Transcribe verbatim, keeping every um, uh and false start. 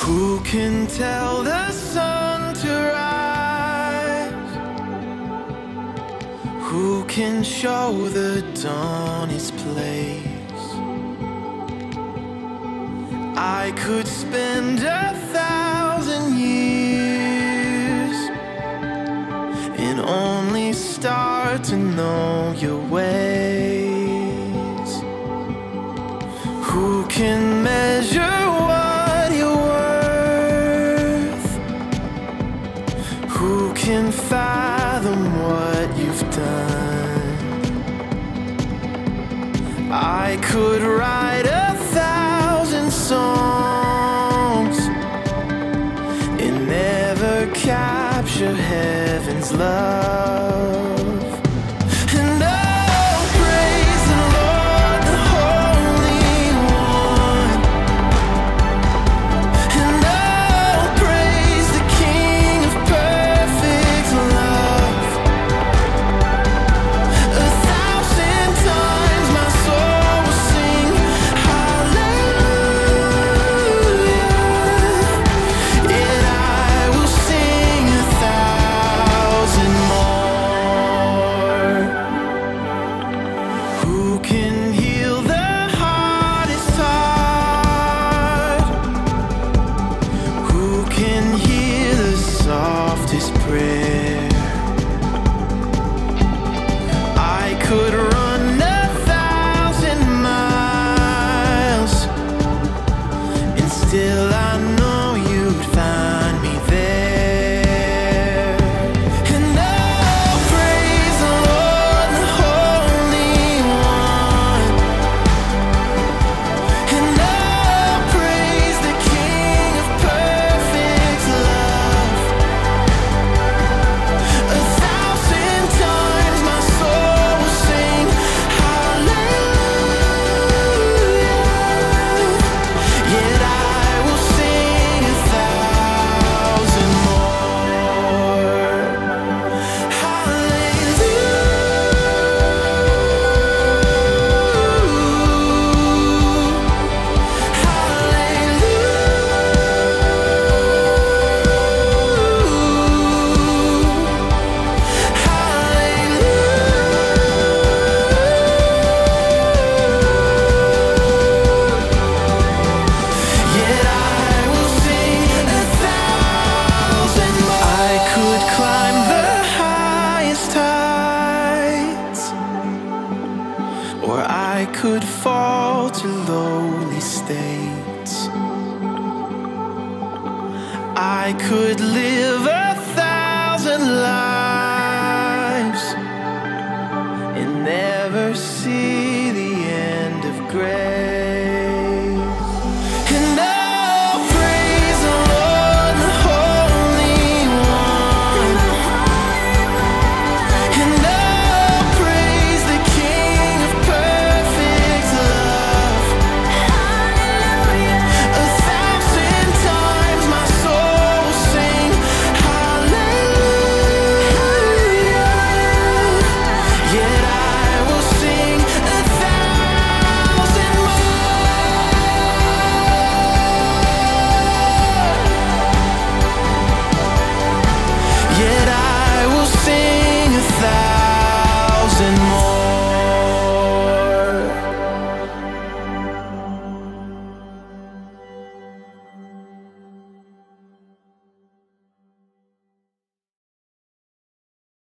Who can tell the sun to rise? Who can show the dawn its place? I could spend a thousand years and only start to know your ways. Who can measure what you're worth? Who can fathom what you've done? I could write a thousand songs and never capture heaven's love. And oh, praise the Lord, the Holy One. And oh, praise the King of perfect love. A thousand times my soul will sing hallelujah. Yet I will sing a thousand more. Who can heal the hardest heart? Who can hear the softest prayer? I could run a thousand miles and still I know you'd find me there. And oh, praise the Lord, the Holy One. And oh, praise the King of perfect love. A thousand times my soul will sing hallelujah. Yet I will sing a thousand more. Yet I will sing a thousand more. I could climb the highest heights, or I could fall to lowly states. I could live a thousand lives and never see